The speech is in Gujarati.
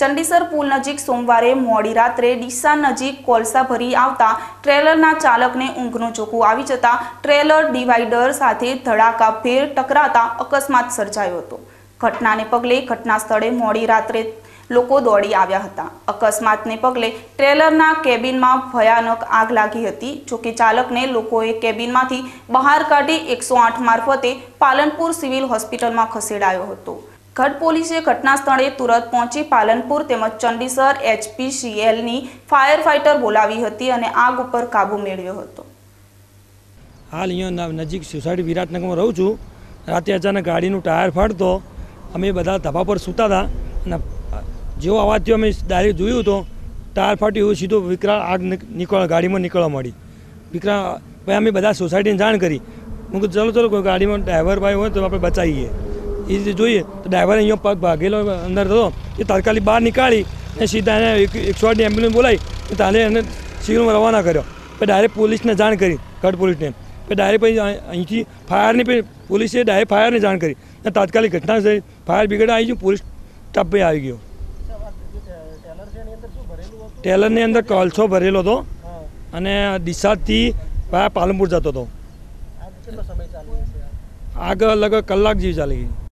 ચંડીસર પુલ નજીક સોમવારે મોડી રાત્રે ડીસા નજીક કોલસા ભરી આવતા ટ્રેલરના ચાલકને ઊંઘનું ઝોકું આવી જતા ટ્રેલર ડિવાઈડર સાથે ધડાકાભેર ટકરાતા અકસ્માત સર્જાયો હતો। ઘટનાને પગલે ઘટના સ્થળે મોડી રાત્રે લોકો દોડી આવ્યા હતા। અકસ્માતને પગલે ટ્રેલરના કેબિનમાં ભયાનક આગ લાગી હતી। જોકે ચાલકને લોકોએ કેબિનમાંથી બહાર કાઢી 108 મારફતે પાલનપુર સિવિલ હોસ્પિટલમાં ખસેડાયો હતો। ગઢ પોલીસે ઘટના સ્થળે તુરંત પહોંચી પાલનપુર તેમજ ચંડીસર HPCLની ફાયર ફાઇટર બોલાવી હતી અને આગ ઉપર કાબુ મેળવ્યો હતો। હાલ અહીંયા નજીક સોસાયટી વિરાટનગરમાં રહું છું। રાતે અચાનક ગાડીનું ટાયર ફાટતો અમે બધા ધાબા પર સૂતા હતા અને જેવો અવાજ થયો અમે ડાયરેક્ટ જોયું તો ટાયર ફાટ્યું સીધો વિકરાળ આગ ગાડીમાં નીકળવા મળી। વિકરાળ ભાઈ અમે બધા સોસાયટીને જાણ કરી। હું કીધું ચલો કોઈ ગાડીમાં ડ્રાઈવર ભાઈ હોય તો આપણે બચાવીએ। એ રીતે જોઈએ તો ડ્રાઈવર અહીંયા પગ ભાગેલો અંદર થતો એ તાત્કાલિક બહાર નીકાળી અને સીધા એને 108ની એમ્બ્યુલન્સ બોલાવી તારે એને સિવિલમાં રવાના કર્યો। પછી ડાયરેક્ટ પોલીસને જાણ કરી, ગઢ પોલીસને। પછી ડાયરેક્ટ પછી અહીંથી ફાયરની પછી પોલીસે ડાયરેક્ટ ફાયરને જાણ કરી અને તાત્કાલિક ઘટના થઈ। ફાયર બ્રિગેડ આવી ગયું, પોલીસ સ્ટાફ ભાઈ આવી ગયો। ટેલરની અંદર કોલસો ભરેલો હતો અને ડીસાથી પાલનપુર જતો હતો। આગ લગભગ કલાક જેવી ચાલી ગઈ।